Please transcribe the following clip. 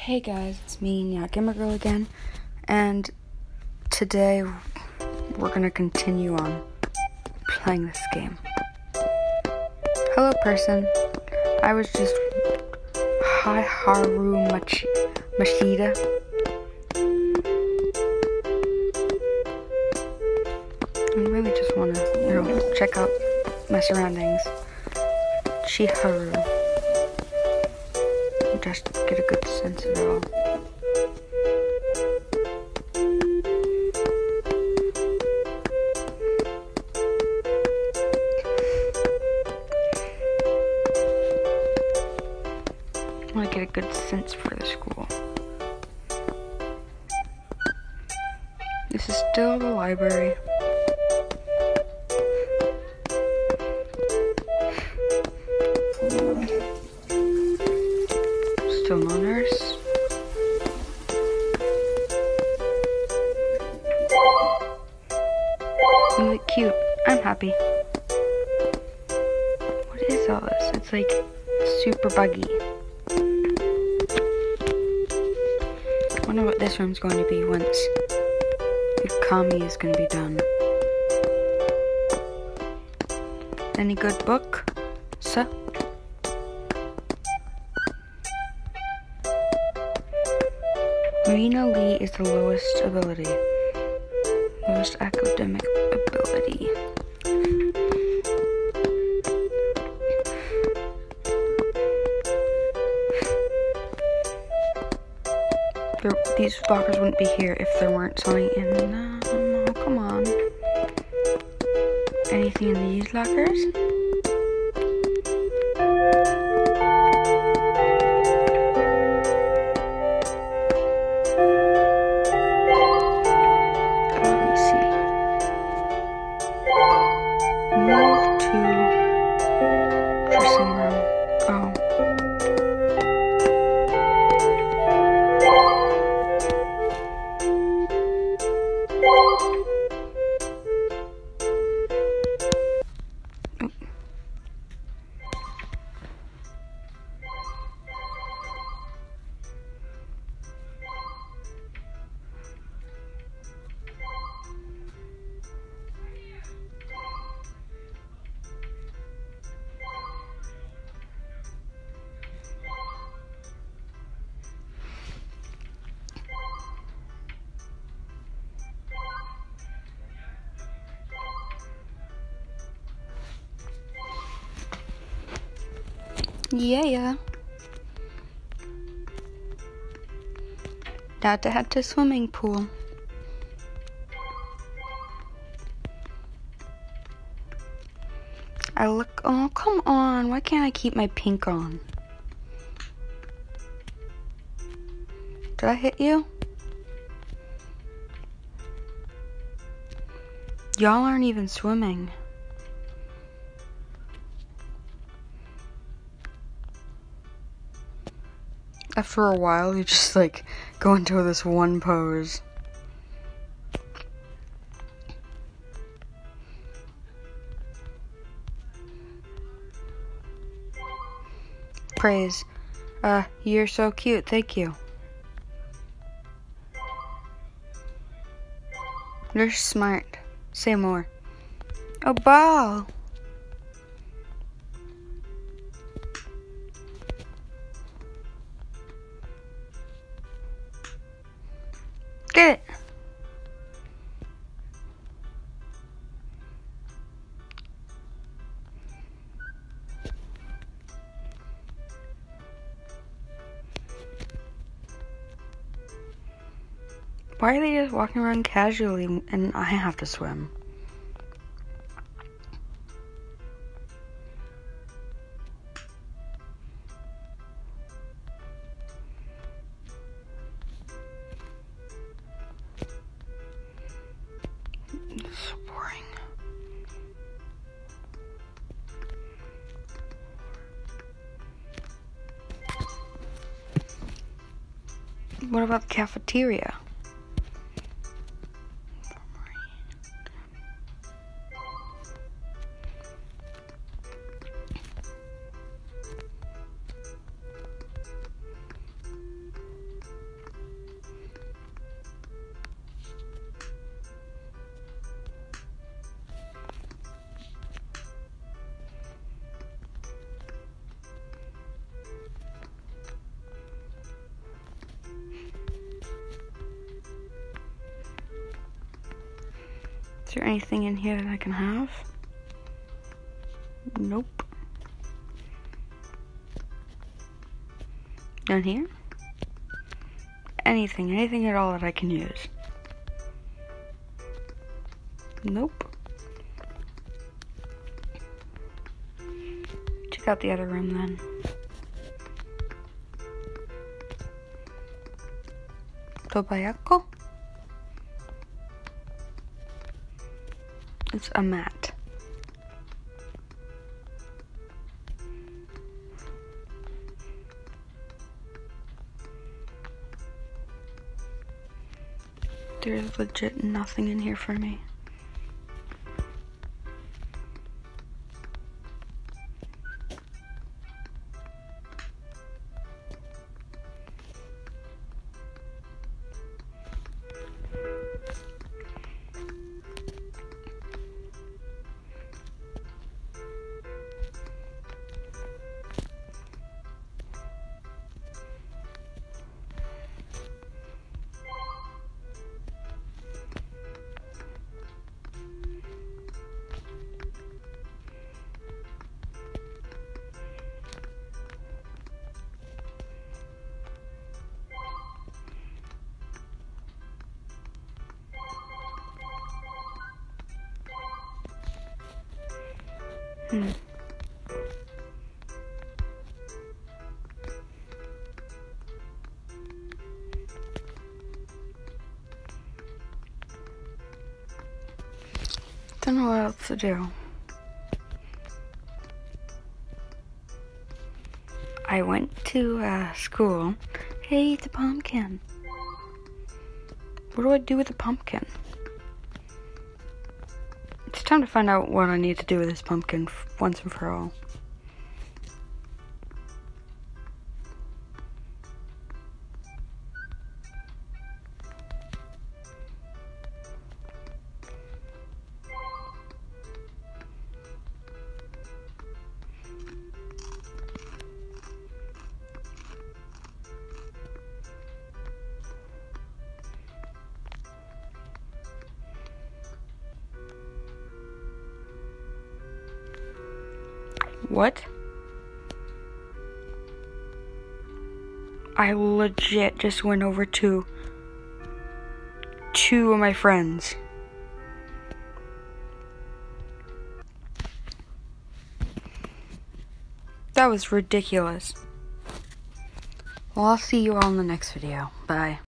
Hey guys, it's me, Nya Gamer Girl again, and today we're gonna continue on playing this game. Hello person, I was just Haru Mashida. I really just wanna, check out my surroundings. Chiharu. Just get a good sense of it all. I want to get a good sense for the school. This is still the library. Still no nurse. You look cute. I'm happy. What is all this? It's like super buggy. I wonder what this room's going to be once Kami is going to be done. Any good book? Sir? Marina Lee is the lowest ability. Lowest academic ability. These lockers wouldn't be here if there weren't something in them. Oh, come on. Anything in these lockers? Yeah. Dad had to swimming pool. Oh, come on. Why can't I keep my pink on? Did I hit you? Y'all aren't even swimming. After a while, you just like go into this one pose. Praise. You're so cute. Thank you. You're smart. Say more. A ball. Get it. Why are they just walking around casually and I have to swim? It's boring. What about the cafeteria? Is there anything in here that I can have? Nope. Down here? Anything at all that I can use? Nope. Check out the other room then. Tobayako? It's a mat. There's legit nothing in here for me. Don't know what else to do. I went to school. Hey, it's a pumpkin. What do I do with the pumpkin? It's time to find out what I need to do with this pumpkin once and for all. What? I legit just went over to two of my friends. That was ridiculous. Well, I'll see you all in the next video. Bye.